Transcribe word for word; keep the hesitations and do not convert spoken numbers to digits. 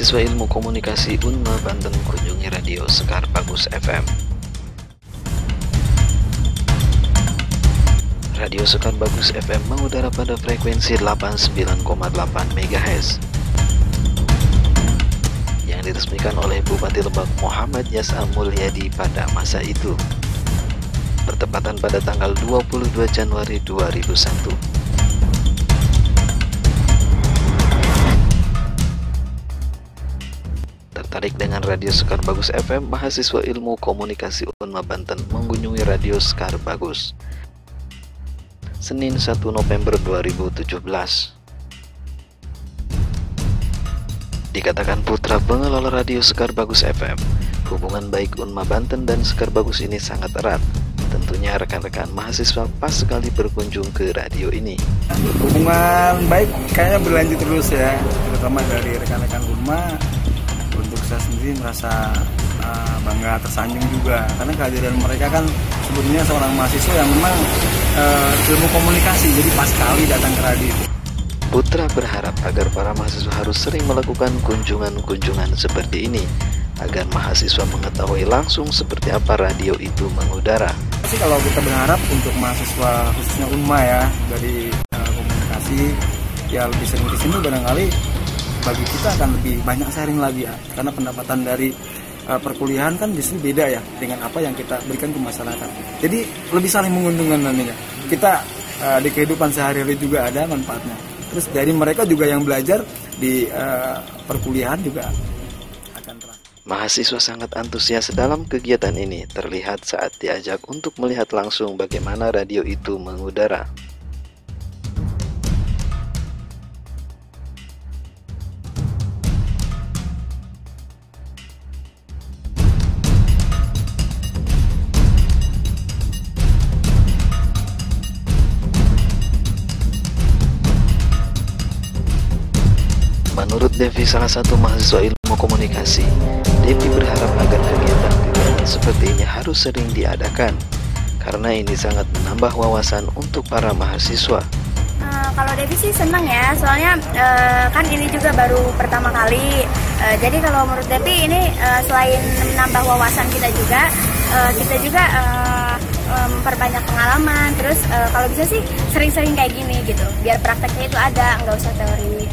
Mahasiswa Ilmu Komunikasi U N M A Banten kunjungi Radio Sekar Bagus F M. Radio Sekar Bagus F M mengudara pada frekuensi delapan puluh sembilan koma delapan megahertz yang diresmikan oleh Bupati Lebak Muhammad Yasa Mulyadi pada masa itu, bertepatan pada tanggal dua puluh dua Januari dua ribu satu. Tertarik dengan Radio Sekar Bagus F M, mahasiswa Ilmu Komunikasi U N M A Banten mengunjungi Radio Sekar Bagus Senin satu November dua ribu tujuh belas. Dikatakan putra pengelola Radio Sekar Bagus F M, hubungan baik U N M A Banten dan Sekar Bagus ini sangat erat. Tentunya rekan-rekan mahasiswa pas sekali berkunjung ke radio ini. Hubungan baik kayaknya berlanjut terus ya, terutama dari rekan-rekan U N M A. Untuk saya sendiri merasa uh, bangga, tersanjung juga, karena kehadiran mereka kan sebetulnya seorang mahasiswa yang memang uh, ilmu komunikasi, jadi pas sekali datang ke radio. Putra berharap agar para mahasiswa harus sering melakukan kunjungan-kunjungan seperti ini, agar mahasiswa mengetahui langsung seperti apa radio itu mengudara. Sih kalau kita berharap untuk mahasiswa khususnya U N M A ya, dari uh, komunikasi ya lebih sering di sini, barangkali bagi kita akan lebih banyak sharing lagi ya, karena pendapatan dari uh, perkuliahan kan justru beda ya dengan apa yang kita berikan ke masyarakat. Jadi lebih saling menguntungkan nantinya. Kita uh, di kehidupan sehari-hari juga ada manfaatnya. Terus dari mereka juga yang belajar di uh, perkuliahan juga akan terang. Mahasiswa sangat antusias dalam kegiatan ini, terlihat saat diajak untuk melihat langsung bagaimana radio itu mengudara. Menurut Devi, salah satu mahasiswa ilmu komunikasi, Devi berharap agar kegiatan-kegiatan seperti ini harus sering diadakan, karena ini sangat menambah wawasan untuk para mahasiswa. Uh, kalau Devi sih senang ya, soalnya uh, kan ini juga baru pertama kali. Uh, jadi kalau menurut Devi ini uh, selain menambah wawasan kita juga, uh, kita juga uh, memperbanyak pengalaman. Terus uh, kalau bisa sih sering-sering kayak gini gitu, biar prakteknya itu ada, nggak usah teori.